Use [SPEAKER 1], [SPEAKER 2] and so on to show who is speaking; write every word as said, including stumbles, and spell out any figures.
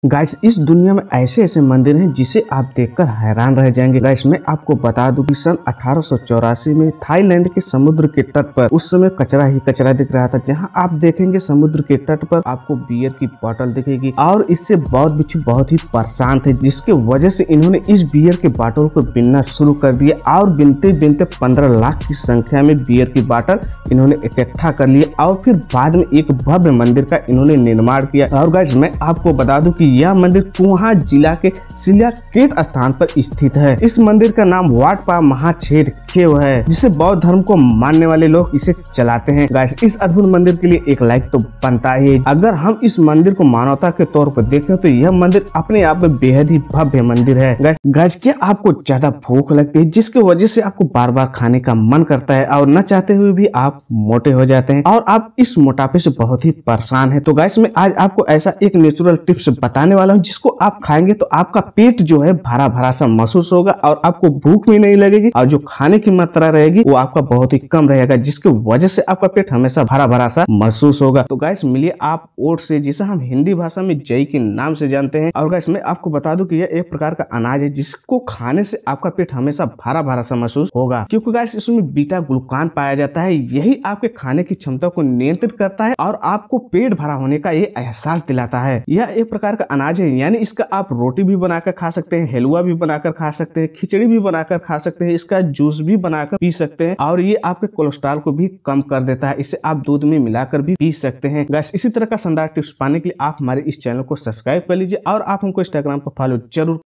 [SPEAKER 1] Guys इस दुनिया में ऐसे ऐसे मंदिर हैं जिसे आप देखकर हैरान रह जाएंगे। गाइस मैं आपको बता दूं कि सन अठारह सौ चौरासी में थाईलैंड के समुद्र के तट पर उस समय कचरा ही कचरा दिख रहा था। जहां आप देखेंगे समुद्र के तट पर आपको बियर की बोतल दिखेगी और इससे बौद्ध भिक्षु बहुत ही परेशान थे, जिसके वजह से इन्होंने इस बियर के बोतल को बीनना शुरू कर दिया और बिनते बिनते पंद्रह लाख की संख्या में बियर की बोतल इन्होंने इकट्ठा कर लिया और फिर बाद में एक भव्य मंदिर का इन्होंने निर्माण किया। और गाइस मैं आपको बता दूं कि यह मंदिर कुहा जिला के सिलाकेट स्थान पर स्थित है। इस मंदिर का नाम वाट पा महाछेद केव है, जिसे बौद्ध धर्म को मानने वाले लोग इसे चलाते हैं। गाइस इस अद्भुत मंदिर के लिए एक लाइक तो बनता ही। अगर हम इस मंदिर को मानवता के तौर पर देखें तो यह मंदिर अपने आप में बेहद ही भव्य मंदिर है। गाइस गाइस क्या आपको ज्यादा भूख लगती है जिसकी वजह से आपको बार बार खाने का मन करता है और न चाहते हुए भी आप मोटे हो जाते हैं और आप इस मोटापे से बहुत ही परेशान है? तो गाइस मैं आज आपको ऐसा एक नेचुरल टिप्स बताने वाला हूँ जिसको आप खाएंगे तो आपका पेट जो है भरा भरा सा महसूस होगा और आपको भूख भी नहीं लगेगी और जो खाने की मात्रा रहेगी वो आपका बहुत ही कम रहेगा, जिसकी वजह से आपका पेट हमेशा भरा भरा सा महसूस होगा। तो गाइस मिलिए आप ओट से, जिसे हम हिंदी भाषा में जई के नाम से जानते हैं। और गाइस मैं आपको बता दूं कि यह एक प्रकार का अनाज है जिसको खाने से आपका पेट हमेशा भरा भरा सा महसूस होगा, क्योंकि गाइस इसमें बीटा ग्लूकान पाया जाता है। यही आपके खाने की क्षमता को नियंत्रित करता है और आपको पेट भरा होने का ये एहसास दिलाता है। यह एक प्रकार का अनाज है, यानी इसका आप रोटी भी बनाकर खा सकते हैं, हलवा भी बनाकर खा सकते हैं, खिचड़ी भी बनाकर खा सकते हैं, इसका जूस भी बनाकर पी सकते हैं और ये आपके कोलेस्ट्रॉल को भी कम कर देता है। इसे आप दूध में मिलाकर भी पी सकते हैं। गाइस इसी तरह का शानदार टिप्स पाने के लिए आप हमारे इस चैनल को सब्सक्राइब कर लीजिए और आप हमको इंस्टाग्राम पर फॉलो जरूर